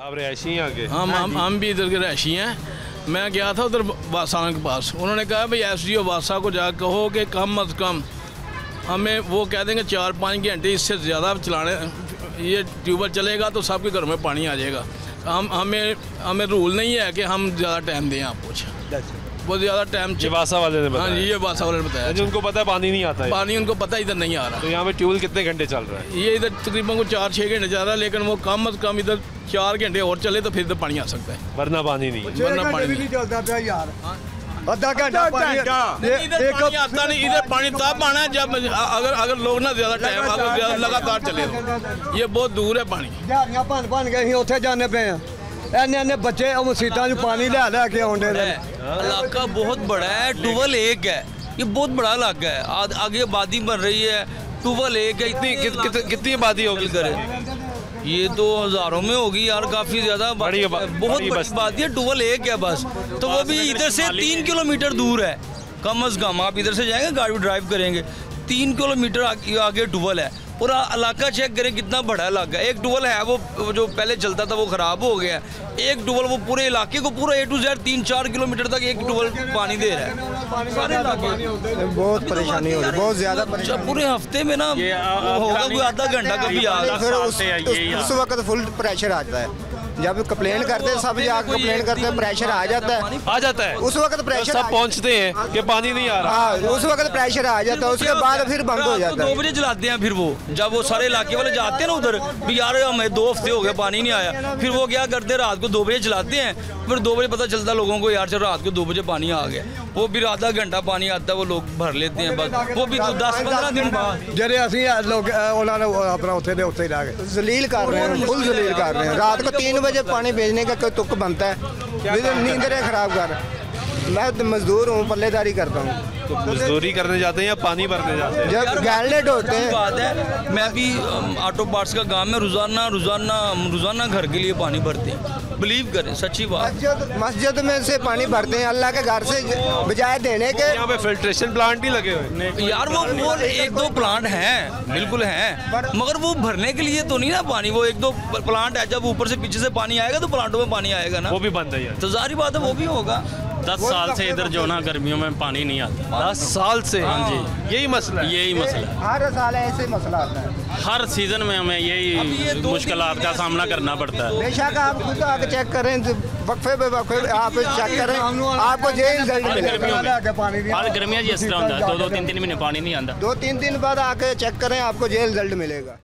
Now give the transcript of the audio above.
आप रहायशी हैं आगे? हम भी इधर के रहायशी हैं। मैं गया था उधर बादशाह के पास, उन्होंने कहा भाई SDO बादशाह को जा कहो कि कम अज़ कम हमें वो कह देंगे 4-5 घंटे इससे ज़्यादा चलाने, ये ट्यूबवेल चलेगा तो सबके घर में पानी आ जाएगा। हमें रूल नहीं है कि हम ज़्यादा टाइम दें आपको, बहुत ज़्यादा टाइम। ये बादशाह वाले ने बताया? हाँ जी, ये बादशाह वाले ने बताया। उनको पता है पानी नहीं आता है? पानी उनको पता इधर नहीं आ रहा। तो यहाँ पे ट्यूबवेल कितने घंटे चल रहा है? ये इधर तकरीबन को 4-6 घंटे चल रहा है, लेकिन वो कम अज़ कम इधर 4 घंटे और चले तो फिर इधर पानी आ सकता है, वरना पानी नहीं। वरना पानी नहीं चलता पाया यार। आधा घंटा इधर पानी आता नहीं। इधर पानी तब आना है जब अगर लोग ना ज़्यादा टाइम अगर लगातार चले तो। ये बहुत दूर है पानी। दिहाड़ियां भन के अं उत्थे जाने पे हैं, इन्ने बच्चे मसीतां च पानी लैके आउंदे ने। इलाका बहुत बड़ा है, ट्यूबवेल एक है, ये बहुत बड़ा इलाका है। आगे आबादी बन रही है, ट्यूबवेल एक है। कितनी आबादी होगी? ये तो हज़ारों में होगी यार, काफ़ी ज़्यादा बहुत बड़ी आबादी है। ट्यूबवेल एक है बस, तो वो भी इधर से 3 किलोमीटर दूर है कम अज़ कम। आप इधर से जाएंगे, गाड़ी ड्राइव करेंगे, 3 किलोमीटर आगे ट्यूबवेल है। पूरा इलाका चेक करें कितना बड़ा इलाका है। एक ट्यूबवेल है वो जो पहले चलता था वो ख़राब हो गया। एक ट्यूबवेल वो पूरे इलाके को पूरा A to Z 3-4 किलोमीटर तक एक ट्यूबवेल पानी दे रहा है। सारे इलाके बहुत परेशानी हो रही है, बहुत ज़्यादा परेशानी। पूरे हफ्ते में ना होगा कोई आधा घंटा कभी आ रहा है। उस वक्त फुल प्रेशर आता है, जब कंप्लेन करते हैं सब जाकर कंप्लेन करते हैं, प्रेशर आ जाता है उस वक्त प्रेशर सब पहुंचते हैं कि पानी नहीं आ रहा। हाँ, उस वक्त प्रेशर आ जाता है, उसके बाद फिर बंद हो जाता है। 2 बजे जलाते हैं, फिर वो जब वो सारे इलाके वाले जाते हैं ना उधर भी, यार हमें 2 हफ्ते हो गए पानी नहीं आया, फिर वो क्या करते हैं रात को 2 बजे जलाते हैं। फिर 2 बजे पता चलता लोगों को यार चलो रात को 2 बजे पानी आ गया, वो फिर आधा घंटा पानी आता है, वो लोग भर लेते हैं बस। वो भी 10-15 दिन बाद ਜਿਹੜੇ ਅਸੀਂ ਲੋਕ ਉਹਨਾਂ ਨੂੰ अपना उत्थे दे उत्थे ही ला के जलील कर रहे हैं, फुल जलील कर रहे हैं। रात को 3 बजे पानी भेजने का कोई तुक बनता है, नींदें खराब कर। मैं मजदूर हूँ, पल्लेदारी करता हूँ। तो मजदूरी करने जाते हैं या पानी भरने जाते हैं? जब गैलेट होते हैं। बात है, मैं भी ऑटो पार्ट्स का काम में रोजाना घर के लिए पानी भरते हैं। बिलीव करें, सच्ची बात। मस्जिद में से पानी भरते हैं अल्लाह के घर से, बजाय देने के। यहाँ पे फिल्ट्रेशन प्लांट ही लगे हुए यार वो 1-2 प्लांट हैं, बिल्कुल हैं, मगर वो भरने के लिए तो नहीं ना पानी। वो 1-2 प्लांट है, जब ऊपर से पीछे से पानी आएगा तो प्लांटों में पानी आएगा ना, वो भी बंद है। तो जाहिर बात है वो भी होगा। 10 साल से इधर जो ना गर्मियों में पानी नहीं आता। 10 साल से? हाँ जी, यही मसला है। हर साल ऐसे मसला आता है, हर सीजन में हमें यही मुश्किलात का सामना करना पड़ता है। बेशक आप खुद आके चेक करें, वक्फे पे वक्फे आप चेक करें, आपको जे रिजल्ट मिलेगा। हर गर्मियाँ जिस तरह होता है 2-2, 3-3 महीने पानी नहीं आता। 2-3 दिन बाद आके चेक करें, आपको जे रिजल्ट मिलेगा।